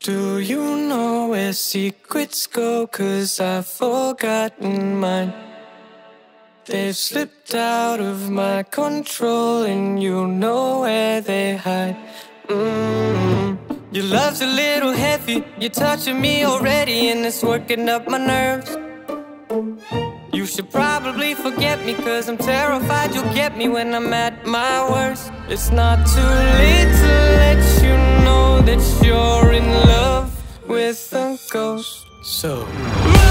Do you know where secrets go? 'Cause I've forgotten mine. They've slipped out of my control, and you know where they hide. Your love's a little heavy, you're touching me already, and it's working up my nerves. You should probably forget me, 'cause I'm terrified you'll get me when I'm at my worst. It's not too late to let you know that you're in love with a ghost. So